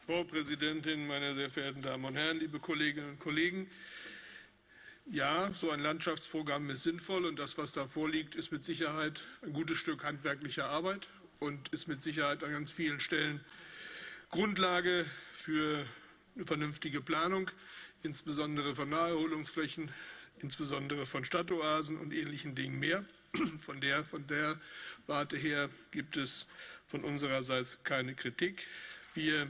Frau Präsidentin, meine sehr verehrten Damen und Herren, liebe Kolleginnen und Kollegen! Ja, so ein Landschaftsprogramm ist sinnvoll, und das, was da vorliegt, ist mit Sicherheit ein gutes Stück handwerklicher Arbeit und ist mit Sicherheit an ganz vielen Stellen Grundlage für eine vernünftige Planung, insbesondere von Naherholungsflächen, insbesondere von Stadtoasen und ähnlichen Dingen mehr. Von der Warte her gibt es von unsererseits keine Kritik. Wir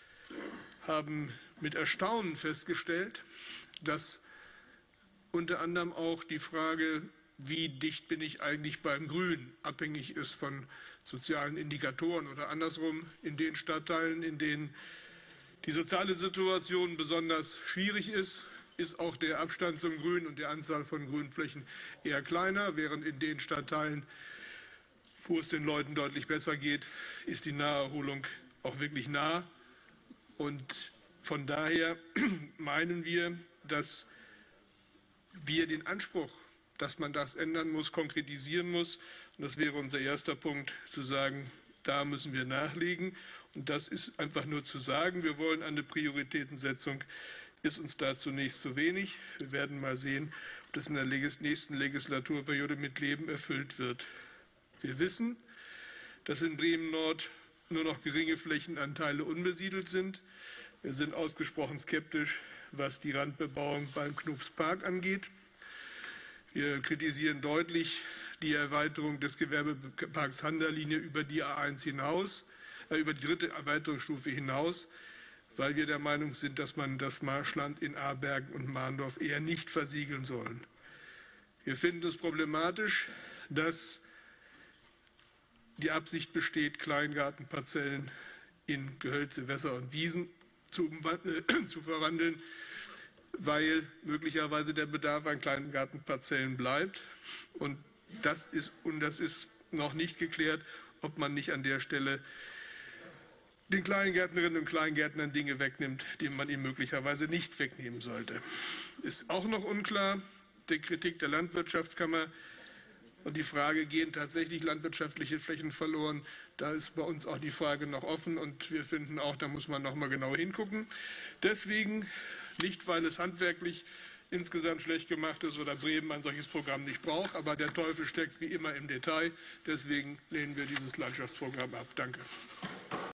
haben mit Erstaunen festgestellt, dass unter anderem auch die Frage, wie dicht bin ich eigentlich beim Grün, abhängig ist von sozialen Indikatoren oder andersrum. In den Stadtteilen, in denen die soziale Situation besonders schwierig ist, ist auch der Abstand zum Grün und die Anzahl von Grünflächen eher kleiner, während in den Stadtteilen, wo es den Leuten deutlich besser geht, ist die Naherholung auch wirklich nah. Und von daher meinen wir, dass wir den Anspruch, dass man das ändern muss, konkretisieren muss. Und das wäre unser erster Punkt, zu sagen, da müssen wir nachlegen. Und das ist einfach nur zu sagen, wir wollen eine Prioritätensetzung, ist uns da zunächst zu wenig. Wir werden mal sehen, ob das in der nächsten Legislaturperiode mit Leben erfüllt wird. Wir wissen, dass in Bremen-Nord nur noch geringe Flächenanteile unbesiedelt sind. Wir sind ausgesprochen skeptisch, was die Randbebauung beim Knupspark angeht. Wir kritisieren deutlich die Erweiterung des Gewerbeparks Handerlinie über die A1 hinaus, über die dritte Erweiterungsstufe hinaus, weil wir der Meinung sind, dass man das Marschland in Abergen und Mahndorf eher nicht versiegeln soll. Wir finden es problematisch, dass die Absicht besteht, Kleingartenparzellen in Gehölze, Wässer und Wiesen zu verwandeln, weil möglicherweise der Bedarf an Kleingartenparzellen bleibt. Und das ist noch nicht geklärt, ob man nicht an der Stelle den Kleingärtnerinnen und Kleingärtnern Dinge wegnimmt, die man ihnen möglicherweise nicht wegnehmen sollte. Ist auch noch unklar. Die Kritik der Landwirtschaftskammer und die Frage, gehen tatsächlich landwirtschaftliche Flächen verloren? Da ist bei uns auch die Frage noch offen, und wir finden auch, da muss man noch mal genau hingucken. Deswegen, nicht weil es handwerklich insgesamt schlecht gemacht ist oder Bremen ein solches Programm nicht braucht, aber der Teufel steckt wie immer im Detail. Deswegen lehnen wir dieses Landschaftsprogramm ab. Danke.